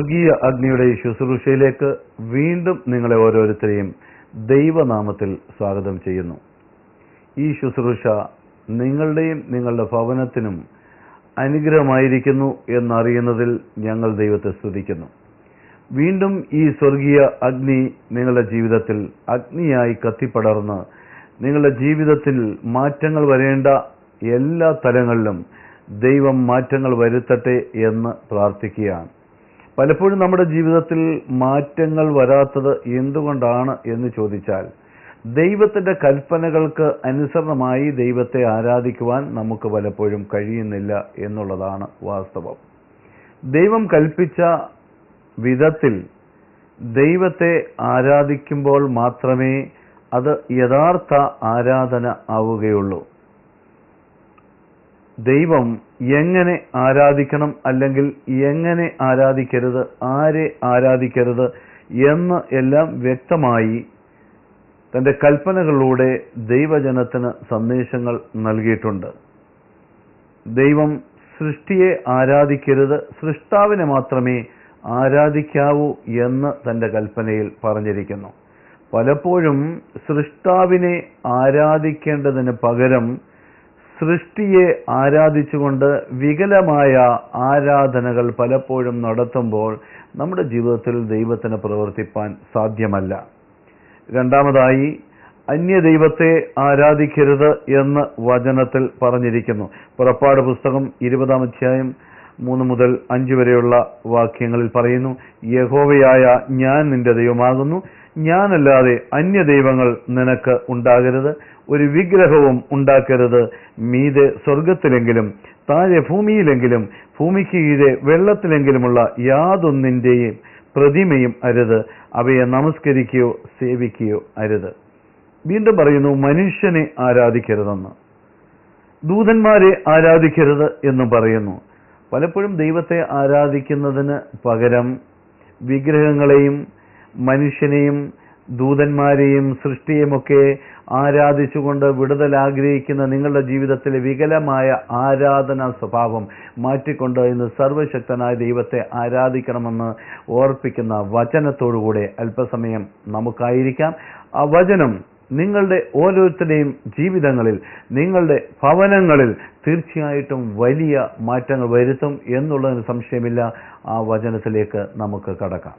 സ്വർഗീയ അഗ്നിയുടെ ഈ ശുശ്രൂഷയിലേക്ക് വീണ്ടും നിങ്ങളെ ഓരോരുത്തരെയും ദൈവനാമത്തിൽ സ്വാഗതം ചെയ്യുന്നു. ഈ ശുശ്രൂഷ നിങ്ങളുടെയും നിങ്ങളുടെ ഭവനത്തിനും അനുഗ്രഹമായിരിക്കുന്നു എന്നറിയുന്നതിൽ ഞങ്ങൾ ദൈവത്തെ സ്തുതിക്കുന്നു. വീണ്ടും ഈ സ്വർഗീയ അഗ്നി നിങ്ങളുടെ ജീവിതത്തിൽ അഗ്നിയായി കത്തിപ്പടർന്ന് നിങ്ങളുടെ ജീവിതത്തിൽ മാറ്റങ്ങൾ വരേണ്ട എല്ലാ തലങ്ങളിലും ദൈവം മാറ്റങ്ങൾ വരുത്തട്ടെ എന്ന് പ്രാർത്ഥിക്കുകയാണ്. പലപ്പോഴും നമ്മുടെ ജീവിതത്തിൽ മാറ്റങ്ങൾ വരാത്തത് എന്തുകൊണ്ടാണ് എന്ന് ചോദിച്ചാൽ, ദൈവത്തിൻ്റെ കൽപ്പനകൾക്ക് അനുസരണമായി ദൈവത്തെ ആരാധിക്കുവാൻ നമുക്ക് പലപ്പോഴും കഴിയുന്നില്ല എന്നുള്ളതാണ് വാസ്തവം. ദൈവം കൽപ്പിച്ച വിധത്തിൽ ദൈവത്തെ ആരാധിക്കുമ്പോൾ മാത്രമേ അത് യഥാർത്ഥ ആരാധന ആവുകയുള്ളൂ. ദൈവം എങ്ങനെ ആരാധിക്കണം, അല്ലെങ്കിൽ എങ്ങനെ ആരാധിക്കരുത്, ആരെ ആരാധിക്കരുത് എന്ന് എല്ലാം വ്യക്തമായി തൻ്റെ കൽപ്പനകളിലൂടെ ദൈവജനത്തിന് സന്ദേശങ്ങൾ നൽകിയിട്ടുണ്ട്. ദൈവം സൃഷ്ടിയെ ആരാധിക്കരുത്, സൃഷ്ടാവിനെ മാത്രമേ ആരാധിക്കാവൂ എന്ന് തൻ്റെ കൽപ്പനയിൽ പറഞ്ഞിരിക്കുന്നു. പലപ്പോഴും സൃഷ്ടാവിനെ ആരാധിക്കേണ്ടതിന് പകരം സൃഷ്ടിയെ ആരാധിച്ചുകൊണ്ട് വികലമായ ആരാധനകൾ പലപ്പോഴും നടത്തുമ്പോൾ നമ്മുടെ ജീവിതത്തിൽ ദൈവത്തിന് പ്രവർത്തിപ്പാൻ സാധ്യമല്ല. രണ്ടാമതായി, അന്യദൈവത്തെ ആരാധിക്കരുത് എന്ന് വചനത്തിൽ പറഞ്ഞിരിക്കുന്നു. പുറപ്പാട് പുസ്തകം 20-ാം അധ്യായം 3 മുതൽ 5 വരെയുള്ള വാക്യങ്ങളിൽ പറയുന്നു, യഹോവയായ ഞാൻ നിന്റെ ദൈവമാകുന്നു, ഞാനല്ലാതെ അന്യദൈവങ്ങൾ നിനക്ക് ഉണ്ടാകരുത്, ഒരു വിഗ്രഹവും ഉണ്ടാക്കരുത്, മീതെ സ്വർഗത്തിലെങ്കിലും താഴെ ഭൂമിയിലെങ്കിലും ഭൂമിക്ക് കീഴെ വെള്ളത്തിലെങ്കിലുമുള്ള യാതൊന്നിൻ്റെയും പ്രതിമയും അരുത്, അവയെ നമസ്കരിക്കുകയോ സേവിക്കുകയോ അരുത്. വീണ്ടും പറയുന്നു, മനുഷ്യനെ ആരാധിക്കരുതെന്ന്, ദൂതന്മാരെ ആരാധിക്കരുത് എന്നും പറയുന്നു. പലപ്പോഴും ദൈവത്തെ ആരാധിക്കുന്നതിന് പകരം വിഗ്രഹങ്ങളെയും മനുഷ്യനെയും ദൂതന്മാരെയും സൃഷ്ടിയുമൊക്കെ ആരാധിച്ചുകൊണ്ട് വിടുതൽ ആഗ്രഹിക്കുന്ന നിങ്ങളുടെ ജീവിതത്തിലെ വികലമായ ആരാധനാ സ്വഭാവം മാറ്റിക്കൊണ്ട് ഇന്ന് സർവശക്തനായ ദൈവത്തെ ആരാധിക്കണമെന്ന് ഓർപ്പിക്കുന്ന വചനത്തോടുകൂടെ അല്പസമയം നമുക്കായിരിക്കാം. ആ വചനം നിങ്ങളുടെ ഓരോരുത്തരുടെയും ജീവിതങ്ങളിൽ, നിങ്ങളുടെ ഭവനങ്ങളിൽ തീർച്ചയായിട്ടും വലിയ മാറ്റങ്ങൾ വരുത്തും എന്നുള്ളതിന് സംശയമില്ല. ആ വചനത്തിലേക്ക് നമുക്ക് കടക്കാം.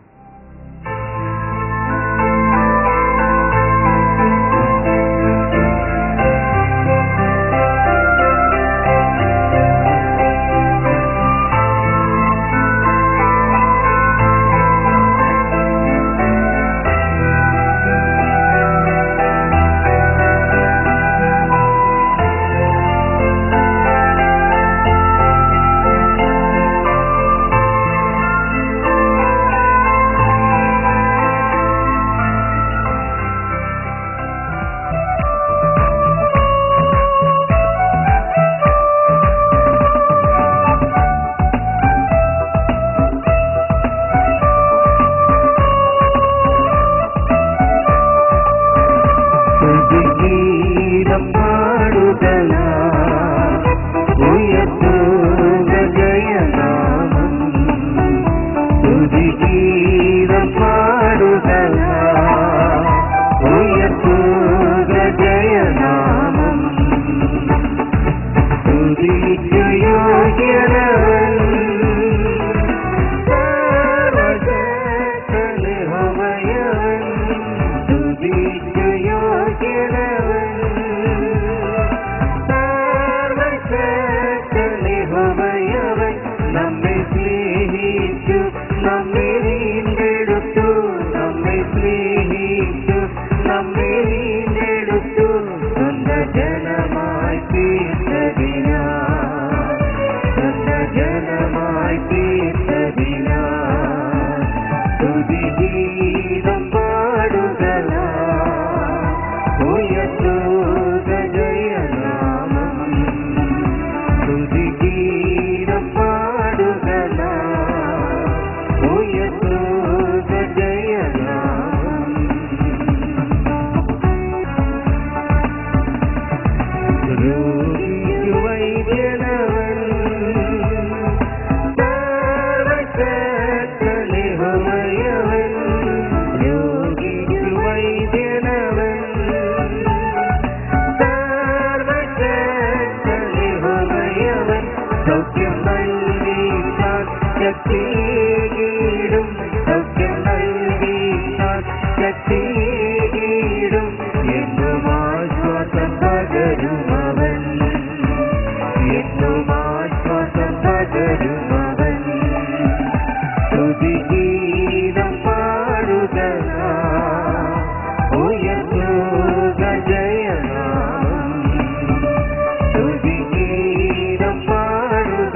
സ്തുതിഗീതം പാടുക ഉയർത്തുക ജയനാമം സ്തുതിഗീതം പാടുക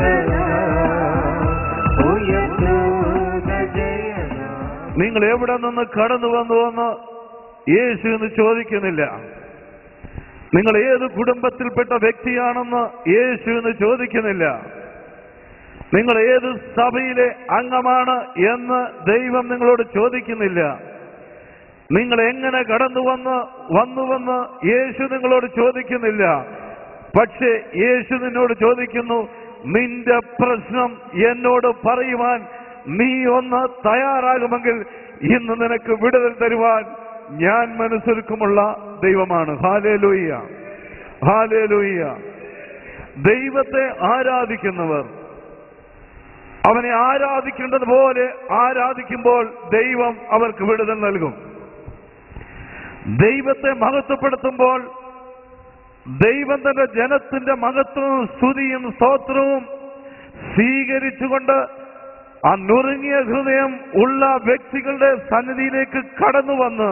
ഉയർത്തുക ജയനാമം. നിങ്ങൾ എവിടെ നിന്ന് കടന്നു വന്നുവെന്ന് യേശു എന്ന് ചോദിക്കുന്നില്ല. നിങ്ങൾ ഏത് കുടുംബത്തിൽപ്പെട്ട വ്യക്തിയാണെന്ന് യേശു എന്ന് ചോദിക്കുന്നില്ല. നിങ്ങൾ ഏത് സഭയിലെ അംഗമാണ് എന്ന് ദൈവം നിങ്ങളോട് ചോദിക്കുന്നില്ല. നിങ്ങൾ എങ്ങനെ വന്നുവെന്ന് യേശു നിങ്ങളോട് ചോദിക്കുന്നില്ല. പക്ഷേ യേശു നിന്നോട് ചോദിക്കുന്നു, നിന്റെ പ്രശ്നം എന്നോട് പറയുവാൻ നീ ഒന്ന് തയ്യാറാകുമെങ്കിൽ ഇന്ന് നിനക്ക് വിടുതൽ തരുവാൻ ഞാൻ മനസ്സൊരുക്കമുള്ള ദൈവമാണ്. Hallelujah, hallelujah. ദൈവത്തെ ആരാധിക്കുന്നവർ അവനെ ആരാധിക്കേണ്ടതുപോലെ ആരാധിക്കുമ്പോൾ ദൈവം അവർക്ക് വിടുതൽ നൽകും. ദൈവത്തെ മഹത്വപ്പെടുത്തുമ്പോൾ ദൈവം തന്റെ ജനത്തിന്റെ മഹത്വവും സ്തുതിയും സ്തോത്രവും സ്വീകരിച്ചുകൊണ്ട് ആ നുറുങ്ങിയ ഹൃദയം ഉള്ള വ്യക്തികളുടെ സന്നിധിയിലേക്ക് കടന്നു വന്ന്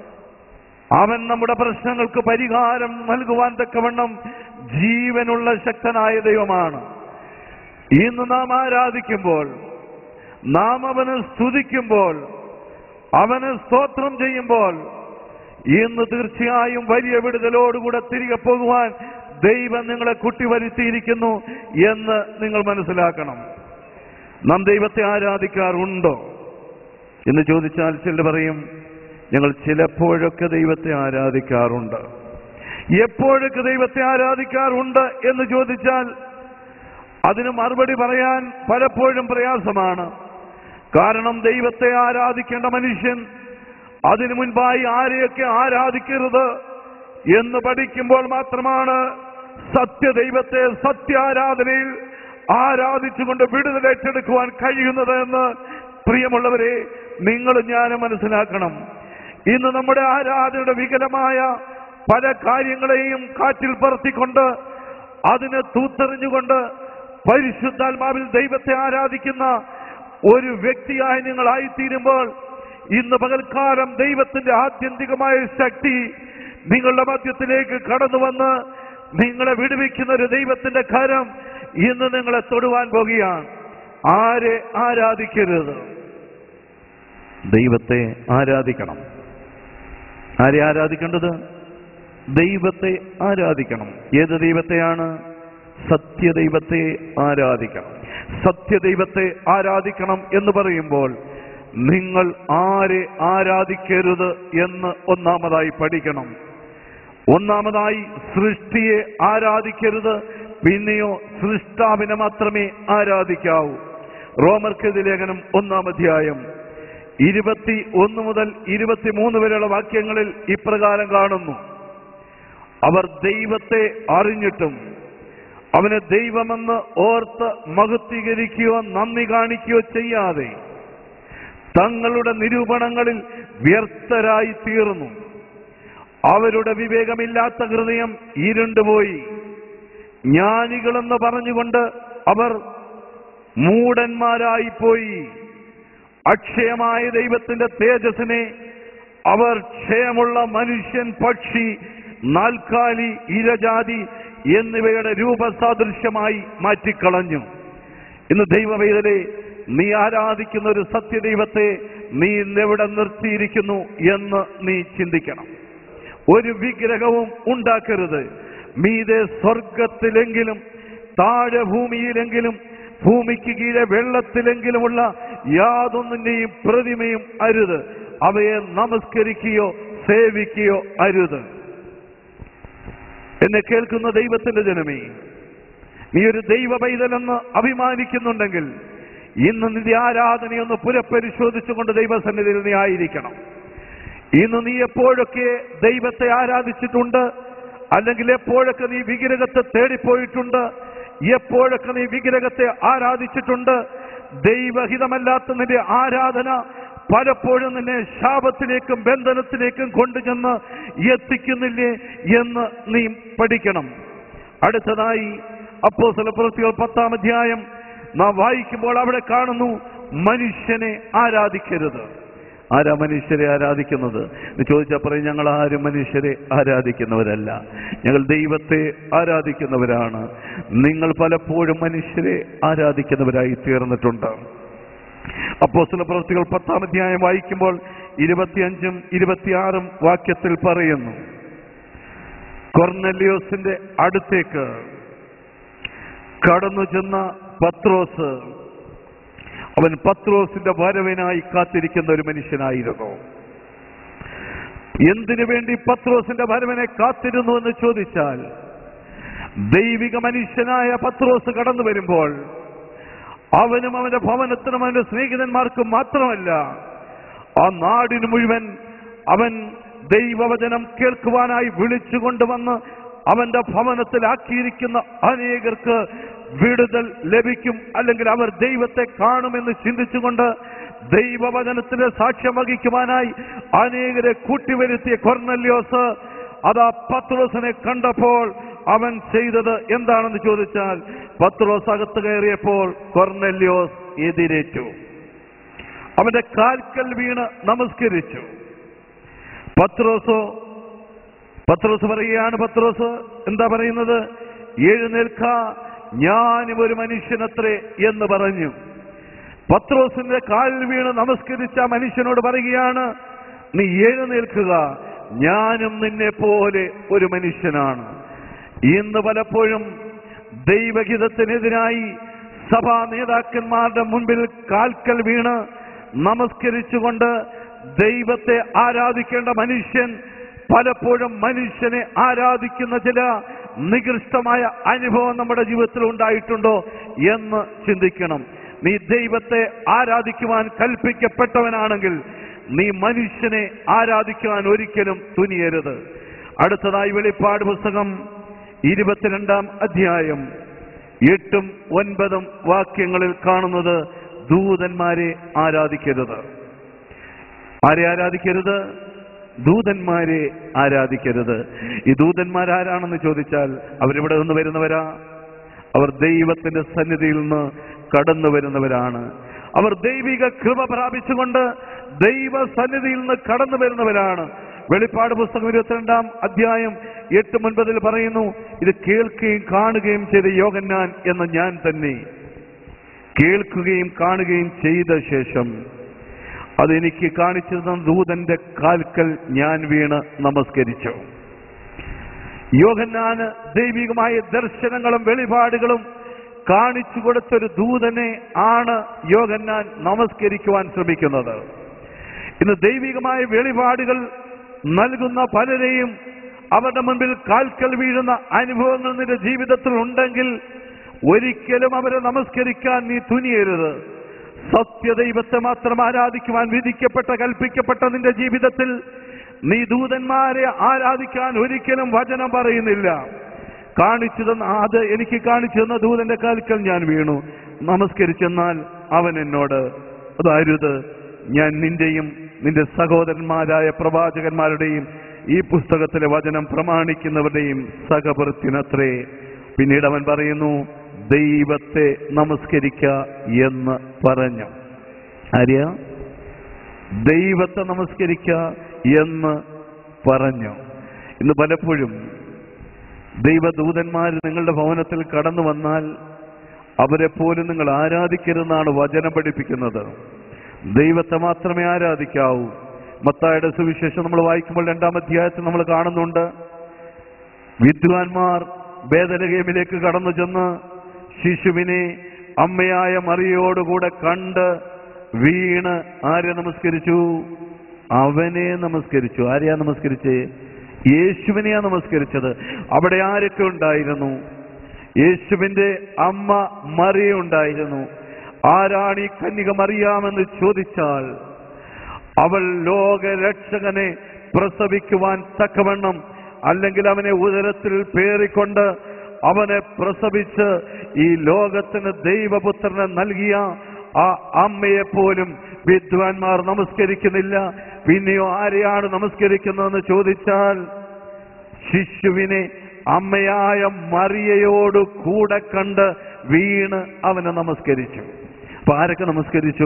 അവൻ നമ്മുടെ പ്രശ്നങ്ങൾക്ക് പരിഹാരം നൽകുവാൻ തക്കവണ്ണം ജീവനുള്ള ശക്തനായ ദൈവമാണ്. ഇന്ന് നാം ആരാധിക്കുമ്പോൾ, നാം അവന് സ്തുതിക്കുമ്പോൾ, അവന് സ്തോത്രം ചെയ്യുമ്പോൾ ഇന്ന് തീർച്ചയായും വലിയ വിടുതലോടുകൂടെ തിരികെ പോകുവാൻ ദൈവം നിങ്ങളെ കൂട്ടിവരുത്തിയിരിക്കുന്നു എന്ന് നിങ്ങൾ മനസ്സിലാക്കണം. നാം ദൈവത്തെ ആരാധിക്കാറുണ്ടോ എന്ന് ചോദിച്ചാൽ ചിലർ പറയും, ഞങ്ങൾ ചിലപ്പോഴൊക്കെ ദൈവത്തെ ആരാധിക്കാറുണ്ട്. എപ്പോഴൊക്കെ ദൈവത്തെ ആരാധിക്കാറുണ്ട് എന്ന് ചോദിച്ചാൽ അതിന് മറുപടി പറയാൻ പലപ്പോഴും പ്രയാസമാണ്. കാരണം ദൈവത്തെ ആരാധിക്കേണ്ട മനുഷ്യൻ അതിനു മുൻപായി ആരെയൊക്കെ ആരാധിക്കരുത് എന്ന് പഠിക്കുമ്പോൾ മാത്രമാണ് സത്യദൈവത്തെ സത്യാരാധനയിൽ ആരാധിച്ചുകൊണ്ട് വിടുതൽ ഏറ്റെടുക്കുവാൻ കഴിയുന്നത് എന്ന് പ്രിയമുള്ളവരെ നിങ്ങളും ഞാനും മനസ്സിലാക്കണം. ഇന്ന് നമ്മുടെ ആരാധനയുടെ വികലമായ പല കാര്യങ്ങളെയും കാറ്റിൽ പറത്തിക്കൊണ്ട് അതിനെ തൂത്തെറിഞ്ഞുകൊണ്ട് പരിശുദ്ധാത്മാവിൽ ദൈവത്തെ ആരാധിക്കുന്ന ഒരു വ്യക്തിയായി നിങ്ങളായിത്തീരുമ്പോൾ ഇന്ന് പകൽക്കാലം ദൈവത്തിന്റെ ആത്യന്തികമായ ശക്തി നിങ്ങളുടെ മധ്യത്തിലേക്ക് കടന്നു വന്ന് നിങ്ങളെ വിടുവിക്കുന്ന ഒരു ദൈവത്തിന്റെ കരം ഇന്ന് നിങ്ങളെ തൊടുവാൻ പോകുകയാണ്. ആരെ ആരാധിക്കരുത്? ദൈവത്തെ ആരാധിക്കണം. ആരെ ആരാധിക്കേണ്ടത്? ദൈവത്തെ ആരാധിക്കണം. ഏത് ദൈവത്തെയാണ്? സത്യദൈവത്തെ ആരാധിക്കണം. സത്യദൈവത്തെ ആരാധിക്കണം എന്ന് പറയുമ്പോൾ നിങ്ങൾ ആരെ ആരാധിക്കരുത് എന്ന് ഒന്നാമതായി പഠിക്കണം. ഒന്നാമതായി സൃഷ്ടിയെ ആരാധിക്കരുത്, പിന്നെയോ സൃഷ്ടാവിനെ മാത്രമേ ആരാധിക്കാവൂ. റോമർക്കെതിരെ ലേഖനം 1-ാം അധ്യായം 21 മുതൽ 23 വരെയുള്ള വാക്യങ്ങളിൽ ഇപ്രകാരം കാണുന്നു: അവർ ദൈവത്തെ അറിഞ്ഞിട്ടും അവനെ ദൈവമെന്ന് ഓർത്ത് മഹത്വീകരിക്കുകയോ നന്ദി കാണിക്കുകയോ ചെയ്യാതെ തങ്ങളുടെ നിരൂപണങ്ങളിൽ വ്യർത്ഥരായി തീർന്നു. അവരുടെ വിവേകമില്ലാത്ത ഹൃദയം ഇരുണ്ടുപോയി. ജ്ഞാനികളെന്ന് പറഞ്ഞുകൊണ്ട് അവർ മൂഢന്മാരായിപ്പോയി. അക്ഷയമായ ദൈവത്തിന്റെ തേജസ്സിനെ അവർ ക്ഷയമുള്ള മനുഷ്യൻ, പക്ഷി, നാൽക്കാലി, ഇരജാതി എന്നിവയുടെ രൂപസാദൃശ്യമായി മാറ്റിക്കളഞ്ഞു. ഇന്ന് ദൈവവേദനെ നീ ആരാധിക്കുന്ന ഒരു സത്യദൈവത്തെ നീ ഇന്നെവിടെ നിർത്തിയിരിക്കുന്നു എന്ന് നീ ചിന്തിക്കണം. ഒരു വിഗ്രഹവും ഉണ്ടാക്കരുത്. മീതെ സ്വർഗത്തിലെങ്കിലും താഴെ ഭൂമിയിലെങ്കിലും ഭൂമിക്ക് കീഴെ വെള്ളത്തിലെങ്കിലുമുള്ള യാതൊന്നിന്റെയും പ്രതിമയും അരുത്. അവയെ നമസ്കരിക്കുകയോ സേവിക്കുകയോ അരുത്. എന്നെ കേൾക്കുന്ന ദൈവത്തിന്റെ ജനമേ, നീ ഒരു ദൈവ പൈതലെന്ന് അഭിമാനിക്കുന്നുണ്ടെങ്കിൽ ഇന്ന് നിന്റെ ആരാധനയൊന്ന് പുനഃപരിശോധിച്ചുകൊണ്ട് ദൈവസന്നിധിയിൽ നീ ആയിരിക്കണം. ഇന്ന് നീ എപ്പോഴൊക്കെ ദൈവത്തെ ആരാധിച്ചിട്ടുണ്ട്, അല്ലെങ്കിൽ എപ്പോഴൊക്കെ നീ വിഗ്രഹത്തെ തേടിപ്പോയിട്ടുണ്ട്, എപ്പോഴൊക്കെ നീ വിഗ്രഹത്തെ ആരാധിച്ചിട്ടുണ്ട്, ദൈവഹിതമല്ലാത്ത നിന്റെ ആരാധന പലപ്പോഴും നിന്നെ ശാപത്തിലേക്കും ബന്ധനത്തിലേക്കും കൊണ്ടുചെന്ന് എത്തിക്കുന്നില്ലേ എന്ന് നീ പഠിക്കണം. അടുത്തതായി അപ്പോസ്തലപ്രവൃത്തികൾ 10-ാം അധ്യായം നാം വായിക്കുമ്പോൾ അവിടെ കാണുന്നു, മനുഷ്യനെ ആരാധിക്കരുത്. ആരാ മനുഷ്യരെ ആരാധിക്കുന്നത് എന്ന് ചോദിച്ചാൽ പറയും, ഞങ്ങൾ ആരും മനുഷ്യരെ ആരാധിക്കുന്നവരല്ല, ഞങ്ങൾ ദൈവത്തെ ആരാധിക്കുന്നവരാണ്. നിങ്ങൾ പലപ്പോഴും മനുഷ്യരെ ആരാധിക്കുന്നവരായി തീർന്നിട്ടുണ്ട്. അപ്പോസ്തല പ്രവൃത്തികൾ 10-ാം അധ്യായം വായിക്കുമ്പോൾ 25-ഉം 26-ഉം വാക്യത്തിൽ പറയുന്നു, കൊർന്നല്യോസിന്റെ അടുത്തേക്ക് കടന്നു ചെന്ന പത്രോസ്, അവൻ പത്രോസിന്റെ വരവിനായി കാത്തിരിക്കുന്ന ഒരു മനുഷ്യനായിരുന്നു. എന്തിനു വേണ്ടി പത്രോസിന്റെ വരവിനെ കാത്തിരുന്നു എന്ന് ചോദിച്ചാൽ, ദൈവിക മനുഷ്യനായ പത്രോസ് കടന്നു വരുമ്പോൾ അവനും അവന്റെ ഭവനത്തിനും അവന്റെ സ്നേഹിതന്മാർക്കും മാത്രമല്ല, ആ നാടിന് മുഴുവൻ അവൻ ദൈവവചനം കേൾക്കുവാനായി വിളിച്ചുകൊണ്ടുവന്ന് അവന്റെ ഭവനത്തിലാക്കിയിരിക്കുന്ന അനേകർക്ക് വിടുതൽ ലഭിക്കും, അല്ലെങ്കിൽ അവർ ദൈവത്തെ കാണുമെന്ന് ചിന്തിച്ചുകൊണ്ട് ദൈവവചനത്തിന് സാക്ഷ്യം വഹിക്കുവാനായി അനേകരെ കൂട്ടിവരുത്തിയ കൊർന്നല്യോസ് അതാ പത്രോസിനെ കണ്ടപ്പോൾ അവൻ ചെയ്തത് എന്താണെന്ന് ചോദിച്ചാൽ, പത്രോസ് അകത്ത് കയറിയപ്പോൾ കൊർന്നല്യോസ് എതിരേറ്റു, അവന്റെ കാൽക്കൽ വീണ് നമസ്കരിച്ചു. പത്രോസ് പറയുകയാണ്, പത്രോസ് എന്താ പറയുന്നത്? എഴുന്നേൽക്ക, ഞാനും ഒരു മനുഷ്യനത്രേ എന്ന് പറഞ്ഞു. പത്രോസിന്റെ കാലിൽ വീണ് നമസ്കരിച്ച മനുഷ്യനോട് പറയുകയാണ്, നീ എഴുന്നേൽക്കുക, ഞാനും നിന്നെ പോലെ ഒരു മനുഷ്യനാണ്. ഇന്ന് പലപ്പോഴും ദൈവഹിതത്തിനെതിരായി സഭാ നേതാക്കന്മാരുടെ മുൻപിൽ കാൽക്കൽ വീണ് നമസ്കരിച്ചുകൊണ്ട് ദൈവത്തെ ആരാധിക്കേണ്ട മനുഷ്യൻ പലപ്പോഴും മനുഷ്യനെ ആരാധിക്കുന്ന ചില നികൃഷ്ടമായ അനുഭവം നമ്മുടെ ജീവിതത്തിൽ ഉണ്ടായിട്ടുണ്ടോ എന്ന് ചിന്തിക്കണം. നീ ദൈവത്തെ ആരാധിക്കുവാൻ കൽപ്പിക്കപ്പെട്ടവനാണെങ്കിൽ നീ മനുഷ്യനെ ആരാധിക്കുവാൻ ഒരിക്കലും തുനിയരുത്. അടുത്തതായി വെളിപ്പാട് പുസ്തകം 22-ാം അധ്യായം 8-ഉം 9-ഉം വാക്യങ്ങളിൽ കാണുന്നത്, ദൂതന്മാരെ ആരാധിക്കരുത്. ആരെ ആരാധിക്കരുത്? ദൂതന്മാരെ ആരാധിക്കരുത്. ഈ ദൂതന്മാരാരാണെന്ന് ചോദിച്ചാൽ അവരിവിടെ നിന്ന് വരുന്നവരാ? അവർ ദൈവത്തിന്റെ സന്നിധിയിൽ നിന്ന് കടന്നു വരുന്നവരാണ്. അവർ ദൈവിക കൃപ പ്രാപിച്ചുകൊണ്ട് ദൈവ സന്നിധിയിൽ നിന്ന് കടന്നു വരുന്നവരാണ്. വെളിപ്പാട് പുസ്തകം 22-ാം അധ്യായം 8-9 പറയുന്നു, ഇത് കേൾക്കുകയും കാണുകയും ചെയ്ത യോഹന്നാൻ എന്ന ഞാൻ തന്നെ കേൾക്കുകയും കാണുകയും ചെയ്ത ശേഷം അതെനിക്ക് കാണിച്ചു തന്ന ദൂതന്റെ കാൽക്കൽ ഞാൻ വീണ് നമസ്കരിച്ചു. യോഹന്നാന് ദൈവികമായ ദർശനങ്ങളും വെളിപാടുകളും കാണിച്ചു കൊടുത്തൊരു ദൂതനെ ആണ് യോഹന്നാൻ നമസ്കരിക്കുവാൻ ശ്രമിക്കുന്നത്. ഇന്ന് ദൈവികമായ വെളിപാടുകൾ നൽകുന്ന പലരെയും അവരുടെ മുൻപിൽ കാൽക്കൽ വീഴുന്ന അനുഭവങ്ങൾ നിന്റെ ജീവിതത്തിൽ ഉണ്ടെങ്കിൽ ഒരിക്കലും അവരെ നമസ്കരിക്കാൻ നീ തുനിയരുത്. സത്യദൈവത്തെ മാത്രം ആരാധിക്കുവാൻ വിധിക്കപ്പെട്ട കൽപ്പിക്കപ്പെട്ട നിന്റെ ജീവിതത്തിൽ നീ ദൂതന്മാരെ ആരാധിക്കാൻ ഒരിക്കലും വചനം പറയുന്നില്ല. കാണിച്ചു തന്ന അത് എനിക്ക് കാണിച്ചു തന്ന ദൂതന്റെ കാൽക്കൽ ഞാൻ വീണു നമസ്കരിച്ചെന്നാൽ അവൻ എന്നോട്, അതരുത്, ഞാൻ നിന്റെയും നിന്റെ സഹോദരന്മാരായ പ്രവാചകന്മാരുടെയും ഈ പുസ്തകത്തിലെ വചനം പ്രമാണിക്കുന്നവരുടെയും സഹപൃത്തിനത്രേ. പിന്നീട് അവൻ പറയുന്നു, ദൈവത്തെ നമസ്കരിക്ക എന്ന് പറഞ്ഞു. ആര്യ? ദൈവത്തെ നമസ്കരിക്ക എന്ന് പറഞ്ഞു. ഇന്ന് പലപ്പോഴും ദൈവദൂതന്മാർ നിങ്ങളുടെ ഭവനത്തിൽ കടന്നു വന്നാൽ അവരെ പോലും നിങ്ങൾ ആരാധിക്കരുതെന്നാണ് വചനം പഠിപ്പിക്കുന്നത്. ദൈവത്തെ മാത്രമേ ആരാധിക്കാവൂ. മത്തായിയുടെ സുവിശേഷം നമ്മൾ വായിക്കുമ്പോൾ 2-ാം അധ്യായത്തിൽ നമ്മൾ കാണുന്നുണ്ട്, വിദ്വാൻമാർ ബേഥലഹേമിലേക്ക് കടന്നു ചെന്ന് ശിശുവിനെ അമ്മയായ മറിയോടുകൂടെ കണ്ട് വീണ് ആരെ നമസ്കരിച്ചു? അവനെ നമസ്കരിച്ചു. ആരെയാ നമസ്കരിച്ചേ? യേശുവിനെയാ നമസ്കരിച്ചത്. അവിടെ ആരൊക്കെ ഉണ്ടായിരുന്നു? യേശുവിന്റെ അമ്മ മറിയ ഉണ്ടായിരുന്നു. ആരാണ് ഈ കന്യക മറിയാമെന്ന് ചോദിച്ചാൽ, അവൾ ലോകരക്ഷകനെ പ്രസവിക്കുവാൻ തക്കവണ്ണം, അല്ലെങ്കിൽ അവനെ ഉദരത്തിൽ പേറിക്കൊണ്ട് അവനെ പ്രസവിച്ച് ഈ ലോകത്തിന് ദൈവപുത്രനെ നൽകിയ ആ അമ്മയെപ്പോലും വിദ്വാൻമാർ നമസ്കരിക്കുന്നില്ല. പിന്നെയോ ആരെയാണ് നമസ്കരിക്കുന്നതെന്ന് ചോദിച്ചാൽ, ശിശുവിനെ അമ്മയായ മറിയയോട് കൂടെ കണ്ട് വീണ് അവനെ നമസ്കരിച്ചു. അപ്പൊ ആരൊക്കെ നമസ്കരിച്ചു?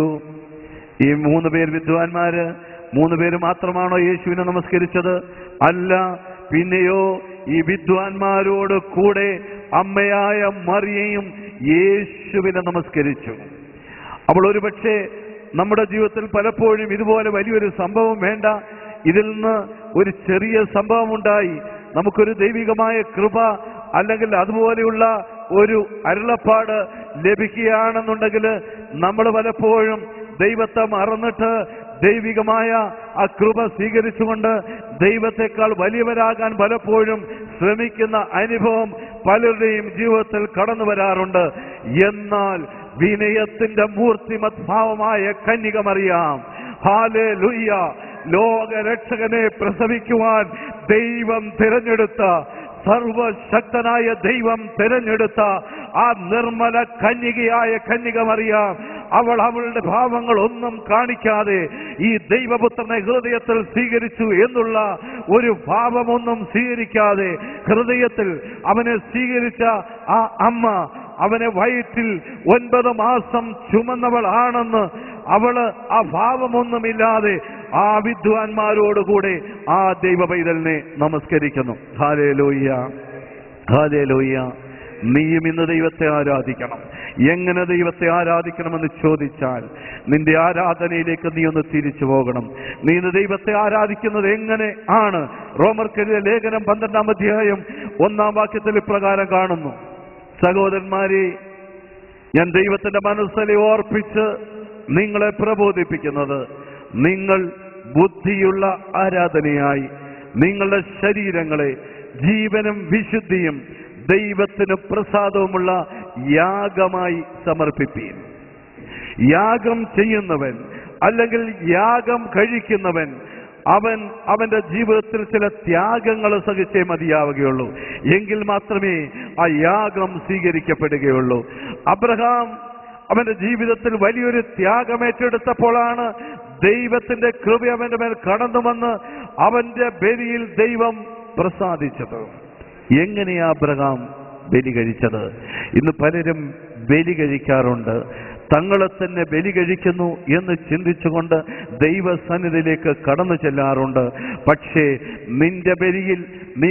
ഈ 3 പേർ വിദ്വാൻമാര് 3 പേര് മാത്രമാണോ യേശുവിനെ നമസ്കരിച്ചത്? അല്ല. പിന്നെയോ ഈ വിദ്വാൻമാരോട് കൂടെ അമ്മയായ മറിയയും യേശുവിനെ നമസ്കരിച്ചു. അപ്പോൾ ഒരുപക്ഷെ നമ്മുടെ ജീവിതത്തിൽ പലപ്പോഴും ഇതുപോലെ വലിയൊരു സംഭവം വേണ്ട, ഇതിൽ നിന്ന് ഒരു ചെറിയ സംഭവം ഉണ്ടായി നമുക്കൊരു ദൈവികമായ കൃപ അല്ലെങ്കിൽ അതുപോലെയുള്ള ഒരു അരുളപ്പാട് ലഭിക്കുകയാണെന്നുണ്ടെങ്കിൽ നമ്മൾ പലപ്പോഴും ദൈവത്തെ മറന്നിട്ട് ദൈവികമായ ആ കൃപ സ്വീകരിച്ചുകൊണ്ട് ദൈവത്തെക്കാൾ വലിയവരാകാൻ പലപ്പോഴും ശ്രമിക്കുന്ന അനുഭവം പലരുടെയും ജീവിതത്തിൽ കടന്നു വരാറുണ്ട്. എന്നാൽ വിനയത്തിന്റെ മൂർത്തിമദ്ഭാവമായ കന്യക മറിയാം, ഹല്ലേലൂയ, ലോകരക്ഷകനെ പ്രസവിക്കുവാൻ ദൈവം തിരഞ്ഞെടുത്ത, സർവശക്തനായ ദൈവം തിരഞ്ഞെടുത്ത ആ നിർമ്മല കന്യകയായ കന്യക മറിയാം, അവൾ അവളുടെ ഭാവങ്ങൾ ഒന്നും കാണിക്കാതെ ഈ ദൈവപുത്രനെ ഹൃദയത്തിൽ സ്വീകരിച്ചു എന്നുള്ള ഒരു ഭാവമൊന്നും സ്വീകരിക്കാതെ ഹൃദയത്തിൽ അവനെ സ്വീകരിച്ച ആ അമ്മ അവനെ വയറ്റിൽ 9 മാസം ചുമന്നവൾ ആണെന്ന് അവള് ആ ഭാവമൊന്നുമില്ലാതെ ആ വിദ്വാൻമാരോടുകൂടെ ആ ദൈവ പൈതലിനെ നമസ്കരിക്കുന്നു. Hallelujah, hallelujah. നീയും ഇന്ന് ദൈവത്തെ ആരാധിക്കണം. എങ്ങനെ ദൈവത്തെ ആരാധിക്കണമെന്ന് ചോദിച്ചാൽ നിന്റെ ആരാധനയിലേക്ക് നീ ഒന്ന് തിരിച്ചു പോകണം. നീ ഇന്ന് ദൈവത്തെ ആരാധിക്കുന്നത് എങ്ങനെ ആണ്? റോമർക്കെതിരെ ലേഖനം 12-ാം അധ്യായം 1-ാം വാക്യത്തിൽ ഇപ്രകാരം കാണുന്നു: സഹോദരന്മാരെ, ഞാൻ ദൈവത്തിന്റെ മനസ്സിനെ ഓർപ്പിച്ച് നിങ്ങളെ പ്രബോധിപ്പിക്കുന്നത്, നിങ്ങൾ ബുദ്ധിയുള്ള ആരാധനയായി നിങ്ങളുടെ ശരീരങ്ങളെ ജീവനും വിശുദ്ധിയും ദൈവത്തിന് പ്രസാദവുമുള്ള യാഗമായി സമർപ്പിപ്പീൻ. യാഗം ചെയ്യുന്നവൻ അല്ലെങ്കിൽ യാഗം കഴിക്കുന്നവൻ അവന്റെ ജീവിതത്തിൽ ചില ത്യാഗങ്ങൾ സഹിച്ചേ മതിയാവുകയുള്ളൂ. എങ്കിൽ മാത്രമേ ആ യാഗം സ്വീകരിക്കപ്പെടുകയുള്ളൂ. അബ്രഹാം അവന്റെ ജീവിതത്തിൽ വലിയൊരു ത്യാഗം ഏറ്റെടുത്തപ്പോഴാണ് ദൈവത്തിന്റെ കൃപ അവന്റെ മേൽ കടന്നു വന്ന് അവന്റെ ബലിയിൽ ദൈവം പ്രസാദിച്ചത്. എങ്ങനെയാ അബ്രഹാം ബലി കഴിച്ചത്? ഇന്ന് പലരും ബലി കഴിക്കാറുണ്ട്. തങ്ങളെ തന്നെ ബലി കഴിക്കുന്നു എന്ന് ചിന്തിച്ചുകൊണ്ട് ദൈവസന്നിധിയിലേക്ക് കടന്നു ചെല്ലാറുണ്ട്. പക്ഷേ നിന്റെ ബലിയിൽ, നീ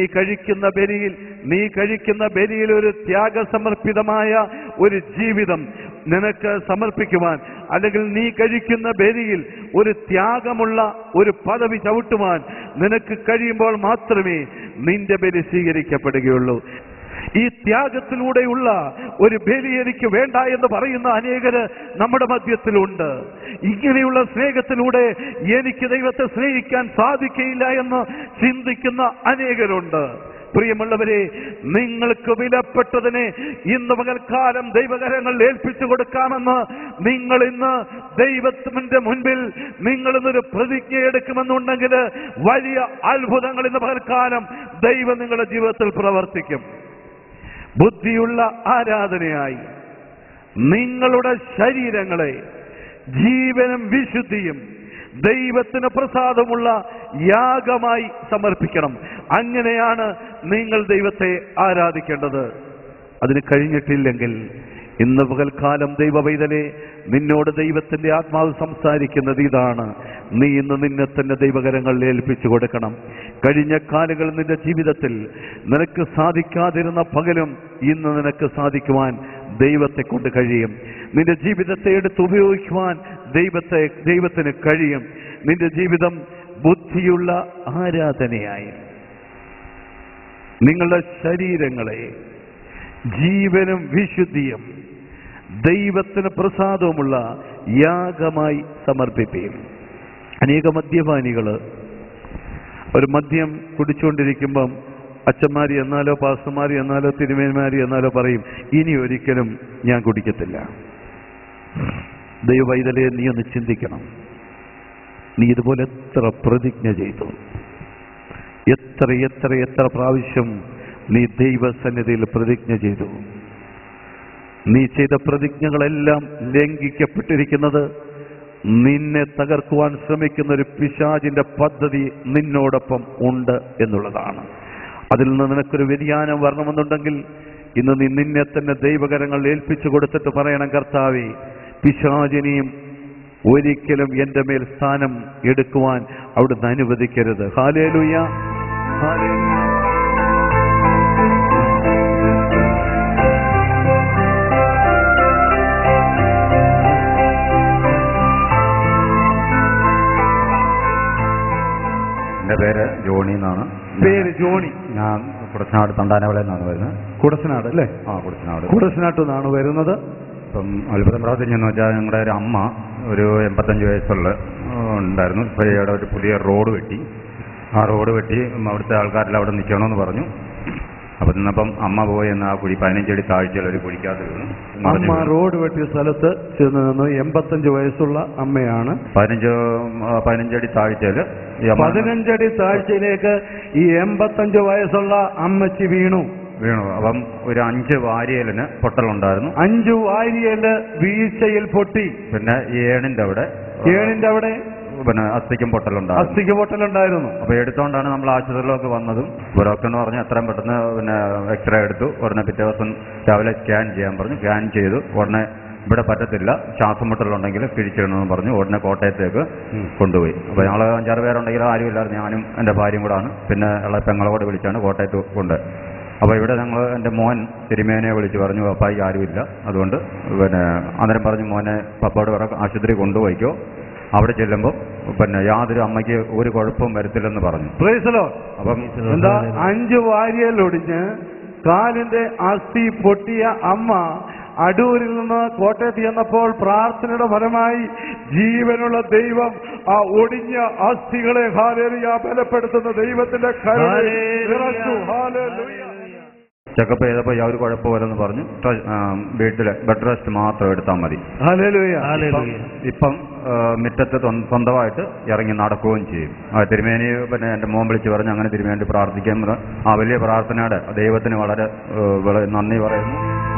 കഴിക്കുന്ന ബലിയിൽ ഒരു ത്യാഗസമർപ്പിതമായ ഒരു ജീവിതം നിനക്ക് സമർപ്പിക്കുവാൻ, അല്ലെങ്കിൽ നീ കഴിക്കുന്ന ബലിയിൽ ഒരു ത്യാഗമുള്ള ഒരു പദവി ചവിട്ടുവാൻ നിനക്ക് കഴിയുമ്പോൾ മാത്രമേ നിന്റെ ബലി സ്വീകരിക്കപ്പെടുകയുള്ളൂ. ഈ ത്യാഗത്തിലൂടെയുള്ള ഒരു ബലി എനിക്ക് വേണ്ട എന്ന് പറയുന്ന അനേകര് നമ്മുടെ മധ്യത്തിലുണ്ട്. ഇങ്ങനെയുള്ള സ്നേഹത്തിലൂടെ എനിക്ക് ദൈവത്തെ സ്നേഹിക്കാൻ സാധിക്കയില്ല എന്ന് ചിന്തിക്കുന്ന അനേകരുണ്ട്. പ്രിയമുള്ളവരെ, നിങ്ങൾക്ക് വിലപ്പെട്ടതിനെ ഇന്ന് പകൽക്കാലം ദൈവകരങ്ങളിൽ ഏൽപ്പിച്ചു കൊടുക്കാമെന്ന് നിങ്ങൾ ഇന്ന് ദൈവത്തിന്റെ മുൻപിൽ നിങ്ങൾ ഇന്നൊരു പ്രതിജ്ഞ എടുക്കുമെന്നുണ്ടെങ്കിൽ വലിയ അത്ഭുതങ്ങൾ ഇന്ന് പകൽക്കാലം ദൈവം നിങ്ങളുടെ ജീവിതത്തിൽ പ്രവർത്തിക്കും. ബുദ്ധിയുള്ള ആരാധനയായി നിങ്ങളുടെ ശരീരങ്ങളെ ജീവനും വിശുദ്ധിയും ദൈവത്തിന് പ്രസാദമുള്ള യാഗമായി സമർപ്പിക്കണം. അങ്ങനെയാണ് നിങ്ങൾ ദൈവത്തെ ആരാധിക്കേണ്ടത്. അതിന് കഴിഞ്ഞിട്ടില്ലെങ്കിൽ ഇന്ന് പകൽക്കാലം ദൈവ പൈതലേ, നിന്നോട് ദൈവത്തിന്റെ ആത്മാവ് സംസാരിക്കുന്നത് ഇതാണ്: നീ ഇന്ന് നിന്നെ തന്നെ ദൈവകരങ്ങളിൽ ഏൽപ്പിച്ചു കൊടുക്കണം. കഴിഞ്ഞ കാലങ്ങളിൽ നിന്റെ ജീവിതത്തിൽ നിനക്ക് സാധിക്കാതിരുന്ന പകലും ഇന്ന് നിനക്ക് സാധിക്കുവാൻ ദൈവത്തെ കൊണ്ട് കഴിയും. നിന്റെ ജീവിതത്തെ എടുത്ത് ഉപയോഗിക്കുവാൻ ദൈവത്തിന് കഴിയും. നിന്റെ ജീവിതം ബുദ്ധിയുള്ള ആരാധനയായി നിങ്ങളുടെ ശരീരങ്ങളെ ജീവനും വിശുദ്ധിയും ദൈവത്തിന് പ്രസാദവുമുള്ള യാഗമായി സമർപ്പിക്കുകയും. അനേക മദ്യപാനികള് ഒരു മദ്യം കുടിച്ചുകൊണ്ടിരിക്കുമ്പം അച്ഛന്മാര് എന്നാലോ പാസ്റ്റർമാര് എന്നാലോ തിരുമേന്മാര് എന്നാലോ പറയും, ഇനി ഒരിക്കലും ഞാൻ കുടിക്കത്തില്ല. ദൈവ പൈതലേ, നീ ഒന്ന് ചിന്തിക്കണം. നീ ഇതുപോലെ എത്ര പ്രതിജ്ഞ ചെയ്തു? എത്ര പ്രാവശ്യം നീ ദൈവസന്നിധിയിൽ പ്രതിജ്ഞ ചെയ്തു? നീ ചെയ്ത പ്രതിജ്ഞകളെല്ലാം ലംഘിക്കപ്പെട്ടിരിക്കുന്നത് നിന്നെ തകർക്കുവാൻ ശ്രമിക്കുന്ന ഒരു പിശാചിന്റെ പദ്ധതി നിന്നോടൊപ്പം ഉണ്ട് എന്നുള്ളതാണ്. അതിൽ നിന്ന് നിനക്കൊരു വ്യതിയാനം വരണമെന്നുണ്ടെങ്കിൽ ഇന്ന് നീ നിന്നെ തന്നെ ദൈവകരങ്ങൾ ഏൽപ്പിച്ചു കൊടുത്തിട്ട് പറയണം: കർത്താവേ, പിശാചിനെയും ഒരിക്കലും എന്റെ മേൽ സ്ഥാനം എടുക്കുവാൻ അവിടുന്ന് അനുവദിക്കരുത്. Hallelujah, hallelujah. എൻ്റെ പേര് ജോണി എന്നാണ്. പേര് ജോണി. ഞാൻ കുടച്ചനാട് തണ്ടാനവിളയിൽ നിന്നാണ് വരുന്നത്. കുടച്ചനാട് അല്ലേ? കുടച്ചനാട്. കുടച്ചനാട്ട് നിന്നാണ് വരുന്നത്. ഇപ്പം അത്ഭുതം പ്രാർത്ഥിച്ചെന്ന് വെച്ചാൽ ഞങ്ങളുടെ ഒരു അമ്മ ഒരു 85 വയസ്സുള്ള ഉണ്ടായിരുന്നു. ഇപ്പോൾ ഇവിടെ ഒരു പുതിയ റോഡ് വെട്ടി. ആ റോഡ് വെട്ടി അവിടുത്തെ ആൾക്കാരെല്ലാം അവിടെ നിൽക്കണമെന്ന് പറഞ്ഞു. അപ്പം നിന്നപ്പം അമ്മ പോയി എന്ന് ആ കുഴി 15 അടി താഴ്ചയിൽ ഒരു കുഴിക്കാത്ത വീണു. അമ്മ റോഡ് വെട്ടിയ സ്ഥലത്ത് ചെന്ന് നിന്ന് 85 വയസ്സുള്ള അമ്മയാണ്. 15 അടി താഴ്ചയിൽ 15 അടി താഴ്ചയിലേക്ക് ഈ 85 വയസ്സുള്ള അമ്മച്ചി വീണു. അപ്പം ഒരു 5 വാരിയലിന് പൊട്ടലുണ്ടായിരുന്നു. 5 വാരിയല് വീഴ്ചയിൽ പൊട്ടി. പിന്നെ ഏണിന്റെ അവിടെ പിന്നെ അസ്ഥിക്കും പൊട്ടലുണ്ടായിരുന്നു. അപ്പൊ എടുത്തോണ്ടാണ് നമ്മൾ ആശുപത്രിയിലൊക്കെ വന്നതും. ഡോക്ടർ പറഞ്ഞു എത്രയും പെട്ടെന്ന് പിന്നെ എക്സ്റേ എടുത്തു. ഉടനെ പിറ്റേ ദിവസം രാവിലെ സ്കാൻ ചെയ്യാൻ പറഞ്ഞു. സ്കാൻ ചെയ്തു. ഉടനെ ഇവിടെ പറ്റത്തില്ല, ശ്വാസം മുട്ടലുണ്ടെങ്കിൽ പിടിച്ചിടണമെന്ന് പറഞ്ഞു. ഉടനെ കോട്ടയത്തേക്ക് കൊണ്ടുപോയി. അപ്പൊ ഞങ്ങൾ 5-6 പേരുണ്ടെങ്കിൽ ആരും ഇല്ലായിരുന്നു. ഞാനും എൻ്റെ ഭാര്യയും കൂടാണ്. പിന്നെ ഉള്ള പെങ്ങളെ കൂടെ വിളിച്ചാണ് കോട്ടയത്ത് കൊണ്ട്. അപ്പോൾ ഇവിടെ ഞങ്ങൾ എൻ്റെ മോൻ തിരുമേനെ വിളിച്ച് പറഞ്ഞു പപ്പായ്ക്ക് ആരുമില്ല, അതുകൊണ്ട് പിന്നെ അന്നേരം പറഞ്ഞു മോനെ പപ്പയോട് പറ ആശുപത്രി കൊണ്ടുപോയിക്കോ, അവിടെ ചെല്ലുമ്പോൾ പിന്നെ യാതൊരു അമ്മയ്ക്ക് ഒരു കുഴപ്പവും വരത്തില്ലെന്ന് പറഞ്ഞു. അപ്പം എന്താ 5 വാരിയലൊടിഞ്ഞ് കാലിന്റെ അസ്ഥി പൊട്ടിയ അമ്മ അടൂരിൽ നിന്ന് കോട്ടയത്ത് ചെന്നപ്പോൾ പ്രാർത്ഥനയുടെ ഫലമായി ജീവനുള്ള ദൈവം ആ ഒടിഞ്ഞ അസ്ഥികളെ ഹല്ലേലൂയ ബലപ്പെടുത്തുന്ന ദൈവത്തിന്റെ ചെക്കപ്പ് ചെയ്തപ്പോൾ യാതൊരു കുഴപ്പമില്ലെന്ന് പറഞ്ഞു. വീട്ടില് ബെഡ് റെസ്റ്റ് മാത്രം എടുത്താൽ മതി. ഇപ്പം മുറ്റത്ത് സ്വന്തമായിട്ട് ഇറങ്ങി നടക്കുകയും ചെയ്യും. തിരുമേനി പിന്നെ എൻ്റെ മോൻ വിളിച്ച് പറഞ്ഞു. അങ്ങനെ തിരുമേനി പ്രാർത്ഥിക്കാൻ ആ വലിയ പ്രാർത്ഥനയുടെ ദൈവത്തിന് വളരെ നന്ദി പറയുന്നു.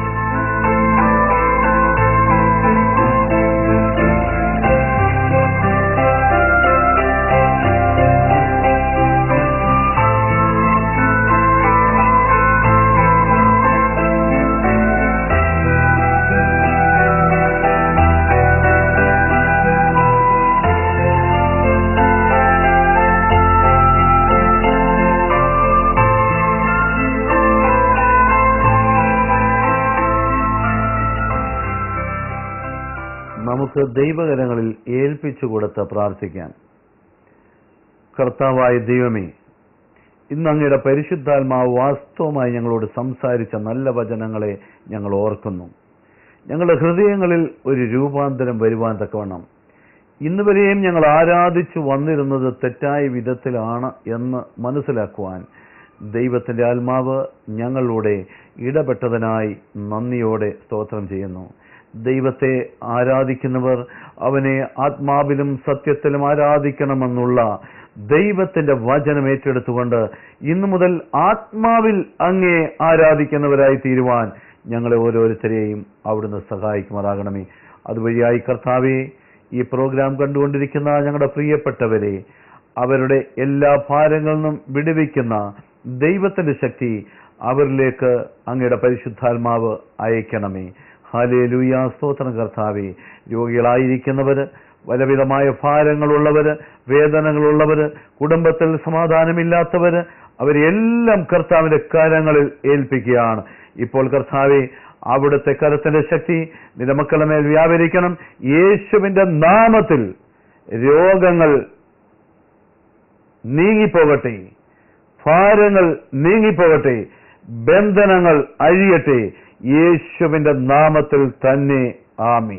നമുക്ക് ദൈവകരങ്ങളിൽ ഏൽപ്പിച്ചു കൊടുത്ത് പ്രാർത്ഥിക്കാൻ. കർത്താവായ ദൈവമേ, ഇന്ന് അങ്ങയുടെ പരിശുദ്ധാത്മാവ് വാസ്തവമായി ഞങ്ങളോട് സംസാരിച്ച നല്ല വചനങ്ങളെ ഞങ്ങൾ ഓർക്കുന്നു. ഞങ്ങളുടെ ഹൃദയങ്ങളിൽ ഒരു രൂപാന്തരം വരുവാൻ തക്കവണ്ണം ഇന്നുവരെയും ഞങ്ങൾ ആരാധിച്ചു വന്നിരുന്നത് തെറ്റായ വിധത്തിലാണ് എന്ന് മനസ്സിലാക്കുവാൻ ദൈവത്തിന്റെ ആത്മാവ് ഞങ്ങളിലൂടെ ഇടപെട്ടതിനായി നന്ദിയോടെ സ്തോത്രം ചെയ്യുന്നു. ദൈവത്തെ ആരാധിക്കുന്നവർ അവനെ ആത്മാവിലും സത്യത്തിലും ആരാധിക്കണമെന്നുള്ള ദൈവത്തിന്റെ വചനം ഏറ്റെടുത്തുകൊണ്ട് ഇന്നു മുതൽ ആത്മാവിൽ അങ്ങേ ആരാധിക്കുന്നവരായി തീരുവാൻ ഞങ്ങളെ ഓരോരുത്തരെയും അവിടുന്ന് സഹായിക്കുമാറാകണമേ. അതുവഴിയായി കർത്താവേ, ഈ പ്രോഗ്രാം കണ്ടുകൊണ്ടിരിക്കുന്ന ഞങ്ങളുടെ പ്രിയപ്പെട്ടവരെ അവരുടെ എല്ലാ ഭാരങ്ങളിൽ നിന്നും വിടുവിക്കുന്ന ദൈവത്തിന്റെ ശക്തി അവരിലേക്ക് അങ്ങയുടെ പരിശുദ്ധാത്മാവ് അയക്കണമേ. ഹല്ലേലൂയ, സ്തോത്രം കർത്താവേ. രോഗികളായിരിക്കുന്നവര്, പലവിധമായ ഭാരങ്ങളുള്ളവര്, വേദനകളുള്ളവര്, കുടുംബത്തിൽ സമാധാനമില്ലാത്തവര്, അവരെല്ലാം കർത്താവിന്റെ കരങ്ങളിൽ ഏൽപ്പിക്കുകയാണ്. ഇപ്പോൾ കർത്താവേ, അവിടുത്തെ കരത്തിന്റെ ശക്തി നിന്റെ മക്കളുടെ മേൽ വ്യാപരിക്കണം. യേശുവിന്റെ നാമത്തിൽ രോഗങ്ങൾ നീങ്ങിപ്പോകട്ടെ, ഭാരങ്ങൾ നീങ്ങിപ്പോകട്ടെ, ബന്ധനങ്ങൾ അഴിയട്ടെ, യേശുവിന്റെ നാമത്തിൽ തന്നെ ആമീൻ.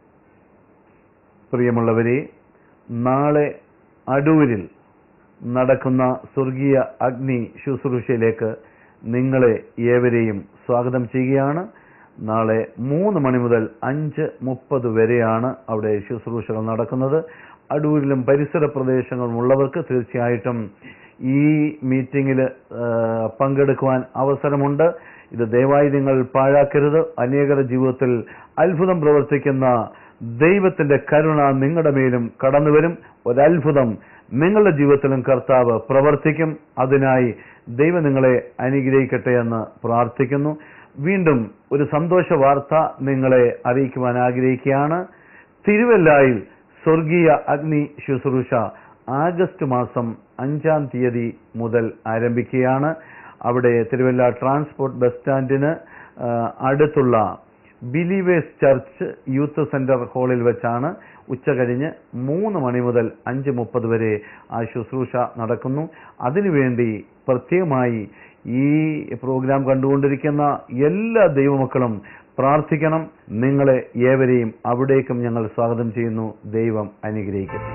പ്രിയമുള്ളവരെ, നാളെ അടൂരിൽ നടക്കുന്ന സ്വർഗീയ അഗ്നി ശുശ്രൂഷയിലേക്ക് നിങ്ങളെ ഏവരെയും സ്വാഗതം ചെയ്യുകയാണ്. നാളെ 3 മണി മുതൽ 5:30 വരെയാണ് അവിടെ ശുശ്രൂഷകൾ നടക്കുന്നത്. അടൂരിലും പരിസര പ്രദേശങ്ങളിലും ഉള്ളവർക്ക് തീർച്ചയായിട്ടും ഈ മീറ്റിംഗിൽ പങ്കെടുക്കുവാൻ അവസരമുണ്ട്. ഇത് ദയവായി നിങ്ങൾ പാഴാക്കരുത്. അനേകരുടെ ജീവിതത്തിൽ അത്ഭുതം പ്രവർത്തിക്കുന്ന ദൈവത്തിന്റെ കരുണ നിങ്ങളുടെ മേലും കടന്നുവരും. ഒരത്ഭുതം നിങ്ങളുടെ ജീവിതത്തിലും കർത്താവ് പ്രവർത്തിക്കും. അതിനായി ദൈവം നിങ്ങളെ അനുഗ്രഹിക്കട്ടെ എന്ന് പ്രാർത്ഥിക്കുന്നു. വീണ്ടും ഒരു സന്തോഷ വാർത്ത നിങ്ങളെ അറിയിക്കുവാൻ ആഗ്രഹിക്കുകയാണ്. തിരുവല്ലായിൽ സ്വർഗീയ അഗ്നി ശുശ്രൂഷ ആഗസ്റ്റ് മാസം 5-ാം തീയതി മുതൽ ആരംഭിക്കുകയാണ്. അവിടെ തിരുവല്ല ട്രാൻസ്പോർട്ട് ബസ് സ്റ്റാൻഡിന് അടുത്തുള്ള ബിലീവേഴ്സ് ചർച്ച് യൂത്ത് സെന്റർ ഹാളിൽ വെച്ചാണ് ഉച്ച കഴിഞ്ഞ് 3 മണി മുതൽ 5:30 വരെ ആ ശുശ്രൂഷ നടക്കുന്നു. അതിനുവേണ്ടി പ്രത്യേകമായി ഈ പ്രോഗ്രാം കണ്ടുകൊണ്ടിരിക്കുന്ന എല്ലാ ദൈവമക്കളും പ്രാർത്ഥിക്കണം. നിങ്ങളെ ഏവരെയും അവിടേക്കും ഞങ്ങൾ സ്വാഗതം ചെയ്യുന്നു. ദൈവം അനുഗ്രഹിക്കട്ടെ.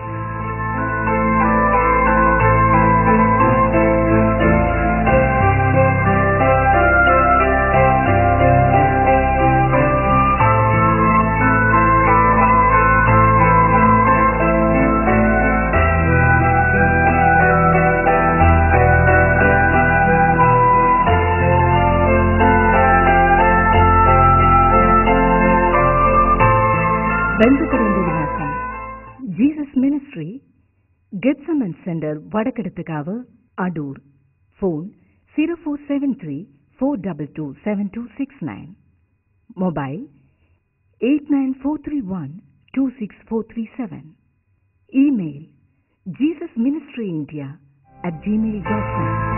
ബന്ധപ്പെടേണ്ട വിലാസം Jesus ministry, Gethsemane centre, Vadakkedathukavu, Adoor. Phone 0473-422-7269. Mobile 8943126437. Email jesusministryindia@gmail.com.